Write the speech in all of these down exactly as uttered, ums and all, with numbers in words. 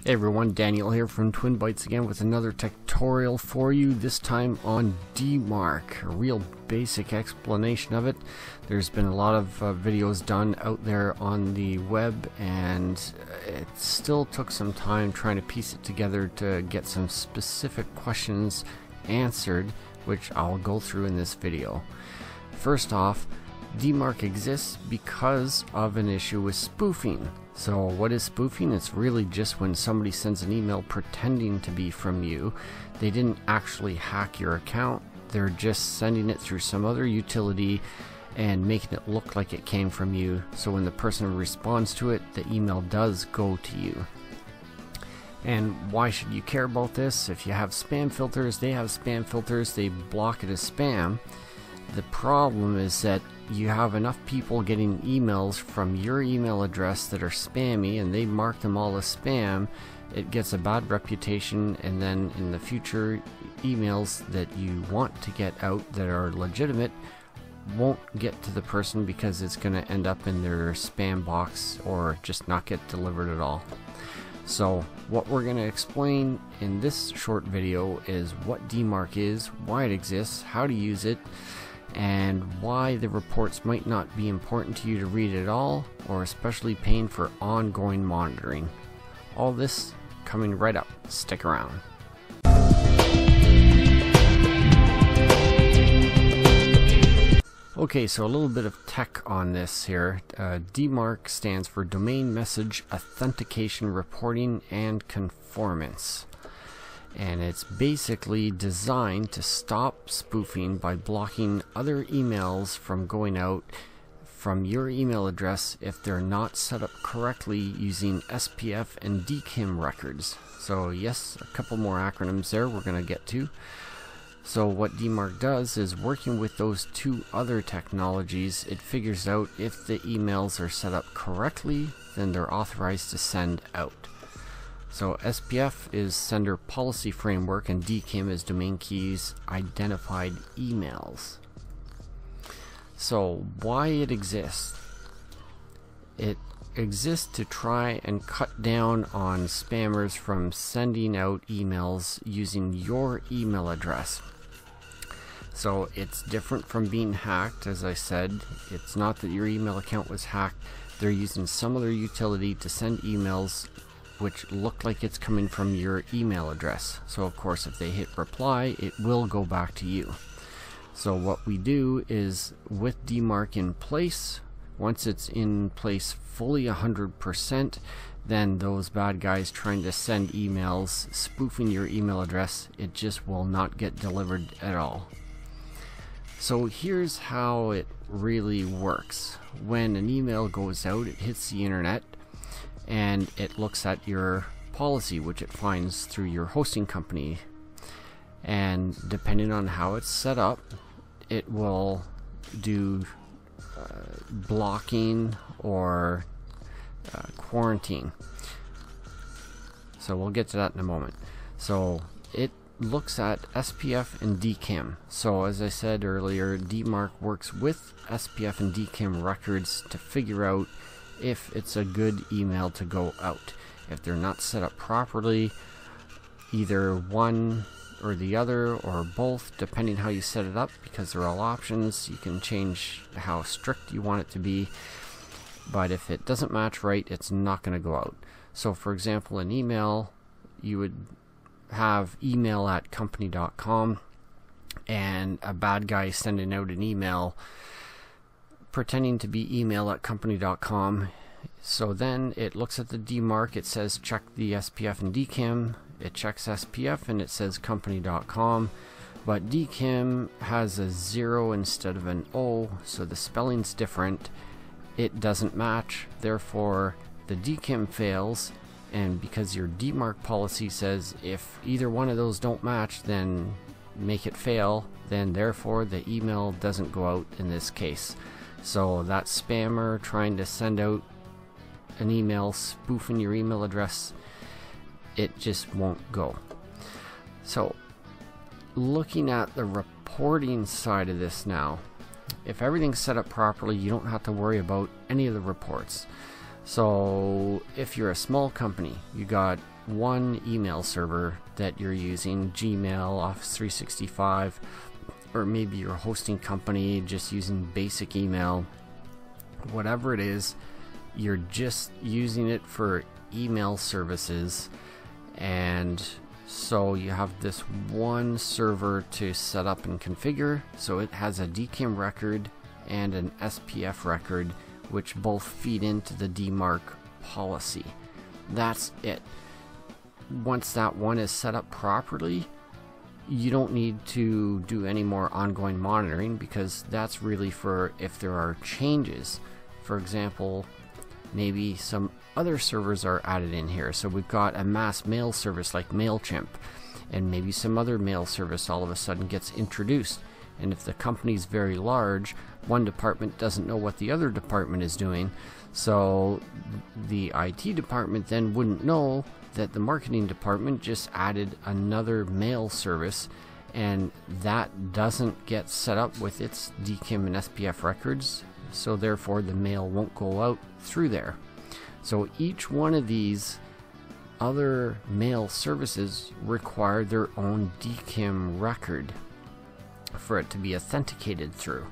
Hey everyone, Daniel here from Twin Bytes again with another tutorial for you, this time on D MARC, a real basic explanation of it. There's been a lot of uh, videos done out there on the web, and it still took some time trying to piece it together to get some specific questions answered, which I'll go through in this video. First off, D MARC exists because of an issue with spoofing. So what is spoofing? It's really just when somebody sends an email pretending to be from you. They didn't actually hack your account, they're just sending it through some other utility and making it look like it came from you, so when the person responds to it, the email does go to you. And why should you care about this? If you have spam filters, they have spam filters, they block it as spam. The problem is that you have enough people getting emails from your email address that are spammy, and they mark them all as spam. It gets a bad reputation, and then in the future, emails that you want to get out that are legitimate won't get to the person because it's going to end up in their spam box or just not get delivered at all. So what we're going to explain in this short video is what D MARC is, why it exists, how to use it, and why the reports might not be important to you to read at all, or especially paying for ongoing monitoring. All this coming right up. Stick around. Okay, so a little bit of tech on this here. Uh, D MARC stands for Domain Message Authentication Reporting and Conformance. And it's basically designed to stop spoofing by blocking other emails from going out from your email address if they're not set up correctly using S P F and D K I M records. So yes, a couple more acronyms there we're going to get to. So what D MARC does is, working with those two other technologies, it figures out if the emails are set up correctly, then they're authorized to send out. So S P F is Sender Policy Framework, and D K I M is Domain Keys Identified Emails. So why it exists? It exists to try and cut down on spammers from sending out emails using your email address. So it's different from being hacked. As I said, it's not that your email account was hacked. They're using some other utility to send emails which look like it's coming from your email address. So of course, if they hit reply, it will go back to you. So what we do is, with D MARC in place, once it's in place fully one hundred percent, then those bad guys trying to send emails spoofing your email address, it just will not get delivered at all. So here's how it really works. When an email goes out, it hits the internet, and it looks at your policy, which it finds through your hosting company, and depending on how it's set up, it will do uh, blocking or uh, quarantine. So we'll get to that in a moment. So it looks at S P F and D K I M. So as I said earlier, D MARC works with S P F and D K I M records to figure out if it's a good email to go out. If they're not set up properly, either one or the other or both, depending how you set it up, because they're all options, you can change how strict you want it to be, but if it doesn't match right, it's not going to go out. So for example, an email, you would have email at company dot com, and a bad guy sending out an email pretending to be email at company dot com. So then it looks at the D MARC, it says check the S P F and D K I M, it checks S P F and it says company dot com, but D K I M has a zero instead of an O, so the spelling's different. It doesn't match, therefore the D K I M fails, and because your D MARC policy says if either one of those don't match, then make it fail, then therefore the email doesn't go out in this case. So that spammer trying to send out an email spoofing your email address, it just won't go. So looking at the reporting side of this now, if everything's set up properly, you don't have to worry about any of the reports. So if you're a small company, you got one email server that you're using, Gmail, Office three sixty-five, or maybe you're a hosting company just using basic email, whatever it is, you're just using it for email services, and so you have this one server to set up and configure. So it has a D K I M record and an S P F record, which both feed into the D MARC policy. That's it. Once that one is set up properly, you don't need to do any more ongoing monitoring, because that's really for if there are changes. For example, maybe some other servers are added in here. So we've got a mass mail service like MailChimp, and maybe some other mail service all of a sudden gets introduced. And if the company's very large, one department doesn't know what the other department is doing, so the I T department then wouldn't know that the marketing department just added another mail service, and that doesn't get set up with its D K I M and S P F records, so therefore the mail won't go out through there. So each one of these other mail services require their own D K I M record for it to be authenticated through,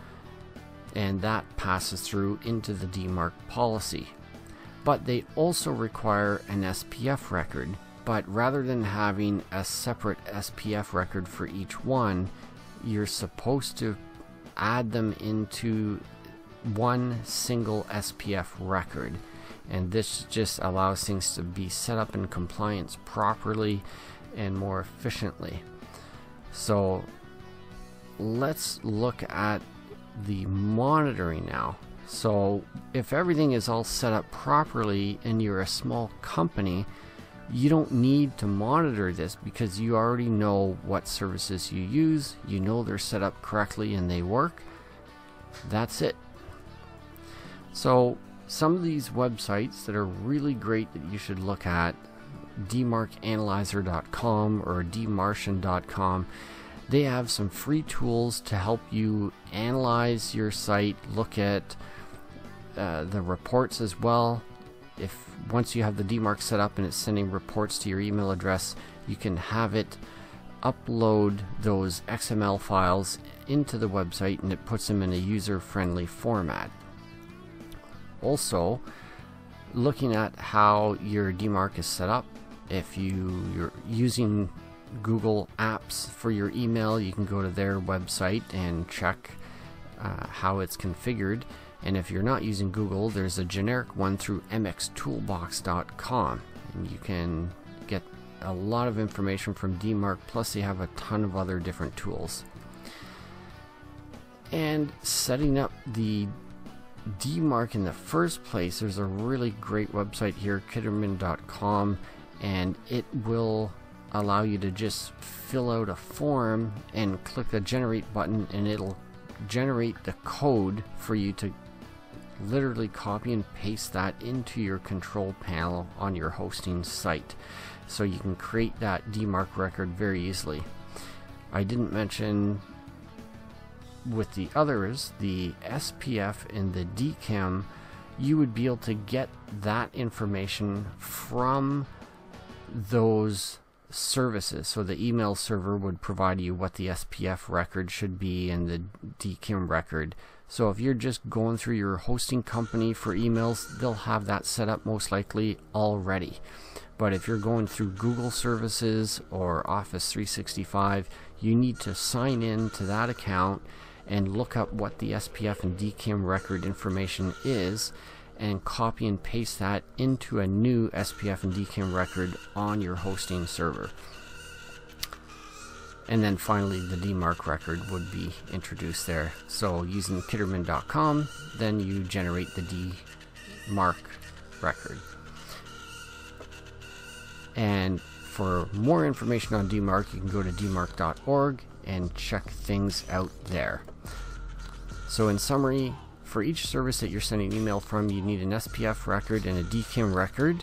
and that passes through into the D MARC policy. But they also require an S P F record, but rather than having a separate S P F record for each one, you're supposed to add them into one single S P F record, and this just allows things to be set up in compliance properly and more efficiently. So let's look at the monitoring now. So if everything is all set up properly and you're a small company, you don't need to monitor this, because you already know what services you use, you know they're set up correctly and they work. That's it. So some of these websites that are really great that you should look at, D marc analyzer dot com or D marcian dot com, they have some free tools to help you analyze your site, look at uh, the reports as well. If once you have the D MARC set up and it's sending reports to your email address, you can have it upload those X M L files into the website, and it puts them in a user-friendly format. Also, looking at how your D MARC is set up, if you, you're using Google Apps for your email, you can go to their website and check uh, how it's configured. And if you're not using Google, there's a generic one through m x toolbox dot com, and you can get a lot of information from D MARC, plus they have a ton of other different tools. And setting up the D MARC in the first place, there's a really great website here, kitterman dot com, and it will allow you to just fill out a form and click the generate button, and it'll generate the code for you to literally copy and paste that into your control panel on your hosting site, so you can create that D MARC record very easily. I didn't mention with the others, the S P F and the D K I M, you would be able to get that information from those services. So the email server would provide you what the S P F record should be and the D K I M record. So if you're just going through your hosting company for emails, they'll have that set up most likely already. But if you're going through Google services or Office three sixty-five, you need to sign in to that account and look up what the S P F and D K I M record information is, and copy and paste that into a new S P F and D K I M record on your hosting server. And then finally the D MARC record would be introduced there. So using kitterman dot com, then you generate the D MARC record. And for more information on D MARC, you can go to d marc dot org and check things out there. So in summary, for each service that you're sending email from, you need an S P F record and a D K I M record,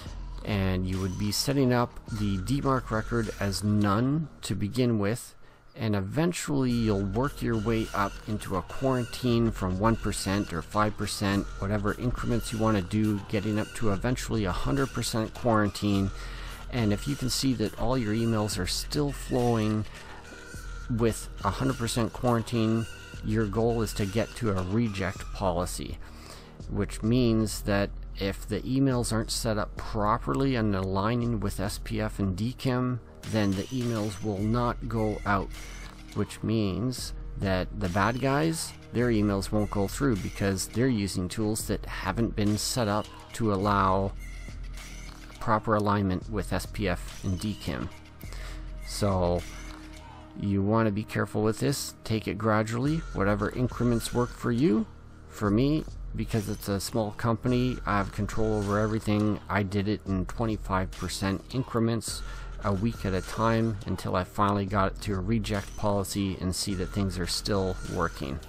and you would be setting up the D MARC record as none to begin with, and eventually you'll work your way up into a quarantine from one percent or five percent, whatever increments you want to do, getting up to eventually one hundred percent quarantine. And if you can see that all your emails are still flowing with one hundred percent quarantine, your goal is to get to a reject policy, which means that if the emails aren't set up properly and aligning with S P F and D K I M, then the emails will not go out, which means that the bad guys, their emails won't go through because they're using tools that haven't been set up to allow proper alignment with S P F and D K I M. So you want to be careful with this. Take it gradually, whatever increments work for you. For me, because it's a small company, I have control over everything. I did it in twenty-five percent increments a week at a time until I finally got it to a reject policy and see that things are still working.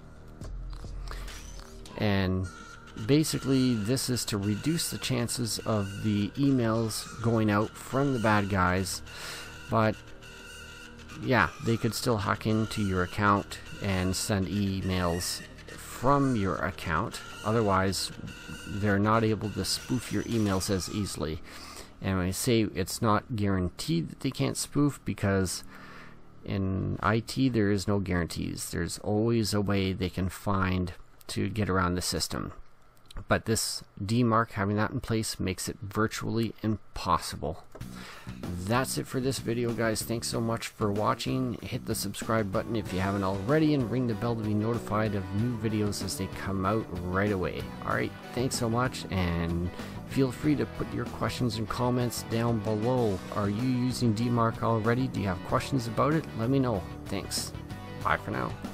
And basically this is to reduce the chances of the emails going out from the bad guys, but yeah, they could still hack into your account and send emails from your account. Otherwise, they're not able to spoof your emails as easily. And when I say it's not guaranteed that they can't spoof, because in I T there is no guarantees. There's always a way they can find to get around the system. But this D MARC, having that in place, makes it virtually impossible. That's it for this video, guys. Thanks so much for watching. Hit the subscribe button if you haven't already, and ring the bell to be notified of new videos as they come out right away. Alright, thanks so much, and feel free to put your questions and comments down below. Are you using D MARC already? Do you have questions about it? Let me know. Thanks. Bye for now.